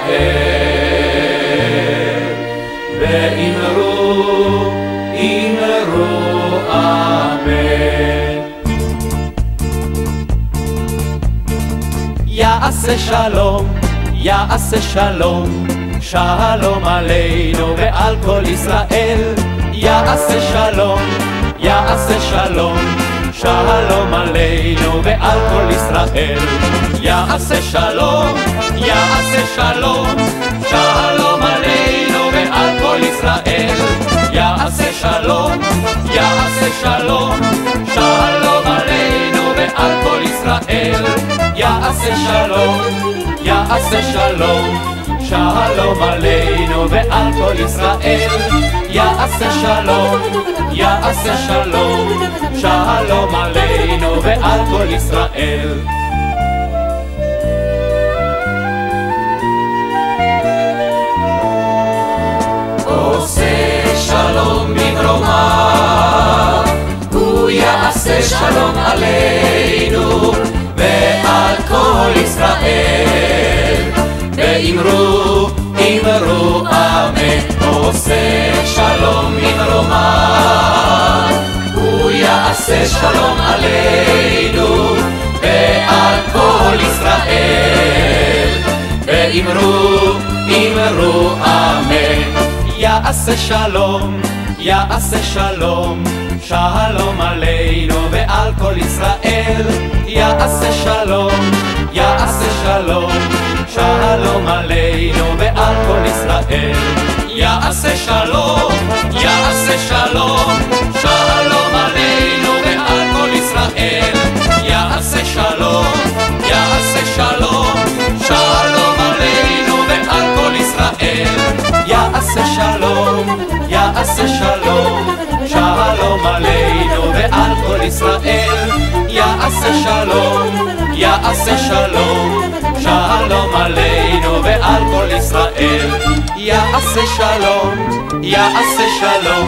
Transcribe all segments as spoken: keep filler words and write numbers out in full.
ואמרו, אמרו אמן. יעשה שלום, יעשה שלום, שלום עלינו ועל כל ישראל. יעשה שלום, יעשה שלום, שלום עלינו ועל כל ישראל. יעשה שלום, יעשה שלום, שלום עלינו ועל כל ישראל. יעשה שלום, יעשה שלום, שלום עלינו ועל כל ישראל. יעשה שלום, יעשה שלום, שלום עלינו ועל כל ישראל. יעשה שלום, יעשה שלום, שלום עלינו ועל כל ישראל. עושה שלום במרומיו, הוא יעשה שלום עלינו ועל כל ישראל. ואמרו, אמרו אמן. עושה שלום במרומיו, הוא יעשה שלום עלינו ועל כל ישראל. ואמרו, אמרו אמן. יעשה שלום, יעשה שלום, שלום עלינו ועל כל ישראל. יעשה שלום, יעשה שלום, שלום עלינו ועל כל ישראל. יעשה שלום, יעשה שלום, שלום עלינו ועל כל ישראל. יעשה שלום, יעשה שלום, שלום עלינו ועל כל ישראל. יעשה שלום, יעשה שלום, שלום עלינו ועל כל ישראל. יעשה שלום, יעשה שלום, שלום עלינו ועל כל ישראל. יעשה שלום, יעשה שלום,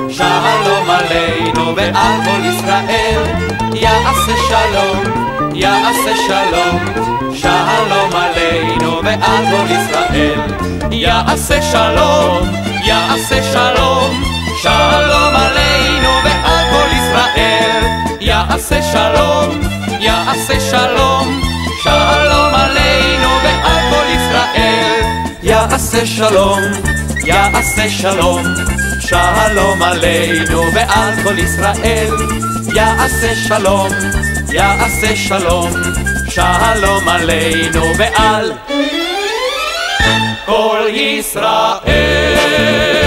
שלום עלינו ועל כל ישראל. יעשה שלום, יעשה שלום, שלום עלינו ועל כל ישראל. יעשה שלום, יעשה שלום, שלום עלינו ועל כל ישראל. יעשה שלום, יעשה שלום, שלום עלינו ועל כל ישראל. יעשה שלום, יעשה שלום, שלום עלינו ועל כל ישראל. יעשה שלום, יעשה שלום, שלום עלינו ועל כל ישראל.